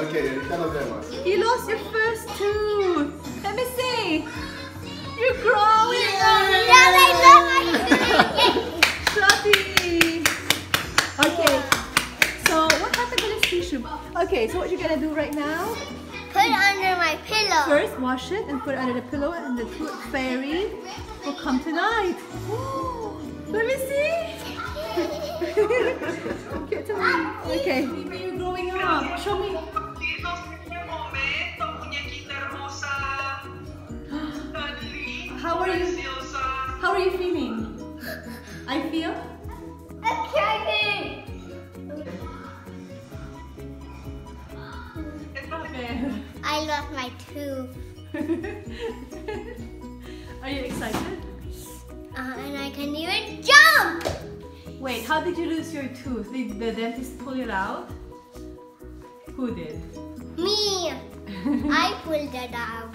Okay, You lost your first tooth. Let me see. You're growing. Shotty. Okay. So what happened to this tissue? Okay, so what you're gonna do right now? Put it under my pillow. First, wash it and put it under the pillow, and the tooth fairy will come tonight. Let me see. Get to me. Okay. You're growing up. Show me. How are you? How are you feeling? I feel. Excited. I lost my tooth. Are you excited? And I can even jump. Wait, how did you lose your tooth? Did the dentist pull it out? Who did? Me. I pulled it out.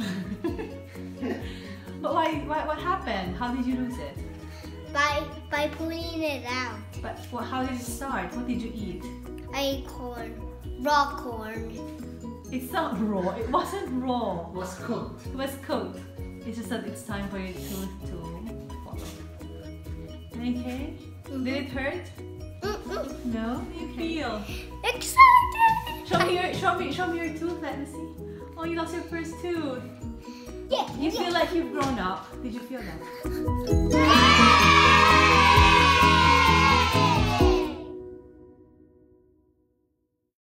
But what happened? How did you lose it? By pulling it out. But how did it start? What did you eat? I ate corn. Raw corn. It's not raw. It wasn't raw. It was cooked. It was cooked. It's just that it's time for your tooth to fall. Okay? Did it hurt? No? How do you feel? Excited. Show me your tooth. Let me see. Oh, you lost your first tooth. Yeah. You feel like you've grown up. Did you feel that?